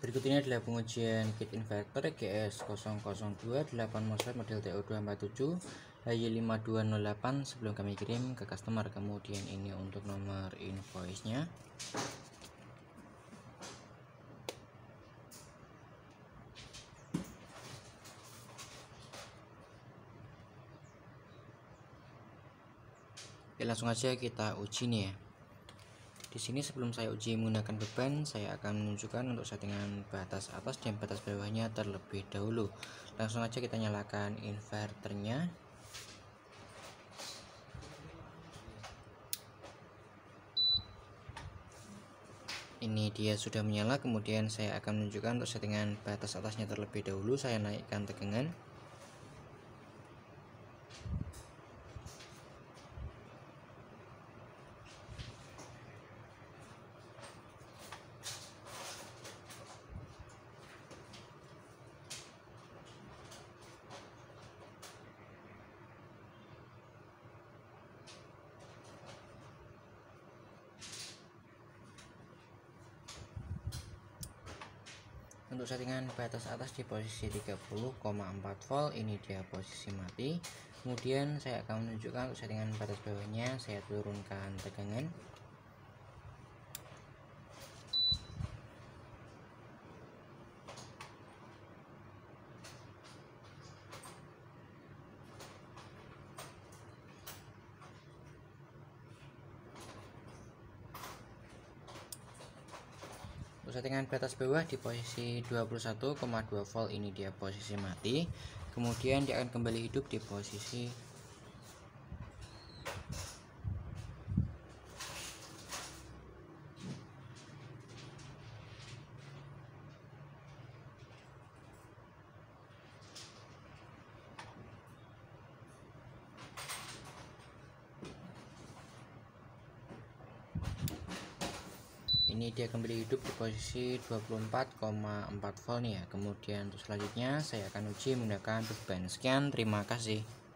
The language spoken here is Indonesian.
Berikut ini adalah pengujian kit inverter GS0028 MOSFET model TO247 HY5208 sebelum kami kirim ke customer. Kemudian ini untuk nomor invoice-nya. Oke, langsung aja kita uji nih ya. Di sini sebelum saya uji menggunakan beban, saya akan menunjukkan untuk settingan batas atas dan batas bawahnya terlebih dahulu. Langsung aja kita nyalakan inverternya. Ini dia sudah menyala. Kemudian saya akan menunjukkan untuk settingan batas atasnya terlebih dahulu. Saya naikkan tegangan. Untuk settingan batas atas di posisi 30,4 volt, ini dia posisi mati. Kemudian saya akan menunjukkan untuk settingan batas bawahnya, saya turunkan tegangan. Untuk settingan batas bawah di posisi 21,2 volt, ini dia posisi mati. Kemudian dia akan kembali hidup di posisi ini dia kembali hidup di posisi 24,4 volt nih ya. Kemudian untuk selanjutnya saya akan uji menggunakan beban. Sekian, terima kasih.